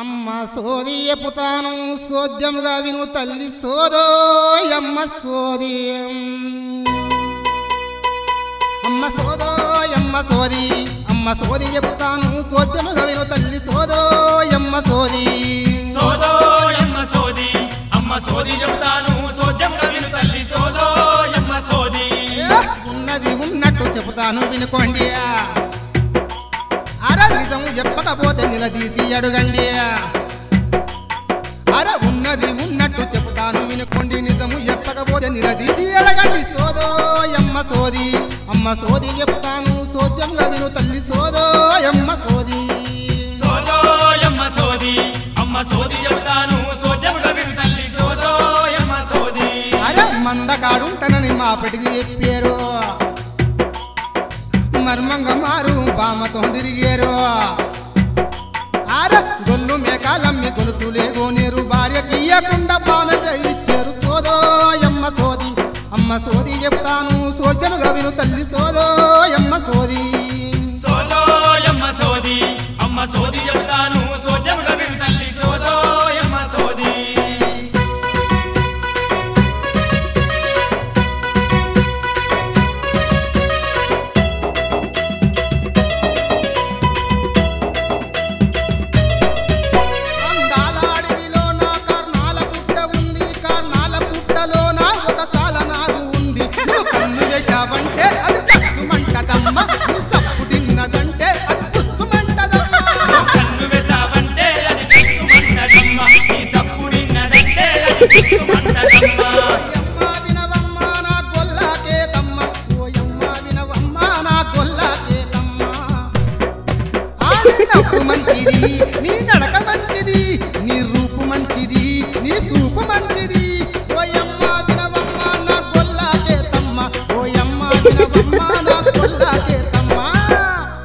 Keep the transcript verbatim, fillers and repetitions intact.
అమ్మ సోది ఎప్పుతాను సోద్యముగా విను తల్లి సోదో అమ్మ సోది అమ్మ సోదో అమ్మ సోది అమ్మ సోది ఎప్పుతాను సోద్యముగా విను తల్లి సోదో అమ్మ సోది సోదో అమ్మ సోది అమ్మ సోది చెప్తాను సోద్యముగా విను తల్లి సోదో అమ్మ సోది ఉన్నది ఉన్నట్టు చెబుతాను వినుకోండి అర నిజం చెప్పకపోతే నిలదీసి అడుగండి అర ఉన్నది ఉన్నట్టు చెబుతాను వినుకోండి నిజము చెప్పకపోతే నిలదీసి అడగండి సోదో అమ్మ సోది అమ్మ సోది చెప్తాను సోద్యంగా విను తల్లి సోదో అమ్మ సోది సోదో అమ్మ సోది అమ్మ సోది చెప్తాను సోద్యముగా విను తల్లి సోదో అమ్మ సోది అర మందకాడుంటనని మా పెటికి చెప్పారు మర్మంగా మారు బామతో తిరిగారు ఆర గొల్లు మేకాలమ్మి గొలుసులే గోనేరు భార్యకి ఇయ్యకుండా బామెగా ఇచ్చారు సోదో అమ్మ సోది అమ్మ సోది చెప్తాను సోచనుగా విను తల్లి సోదో అమ్మ సోది సోదో అమ్మ సోది అమ్మ సోది చెప్తాను సోద్యముగా విను తల్లి సోదో అమ్మ సోది అంటే అది కక్కుమంటదమ్మ సప్పు తిన్నదంటే అది పుస్తుమంటదమ్మ కన్ను వేసావంటే అది కక్కుమంటదమ్మ ఈ సప్పు తిన్నదంటే అది పుస్తుమంటదమ్మ ఓయమ్మ వినవమ్మ నా గొల్లకేతమ్మ ఓయమ్మ వినవమ్మ నా గొల్లకేతమ్మ ఆ నవ్వు మంచిది నీ నడ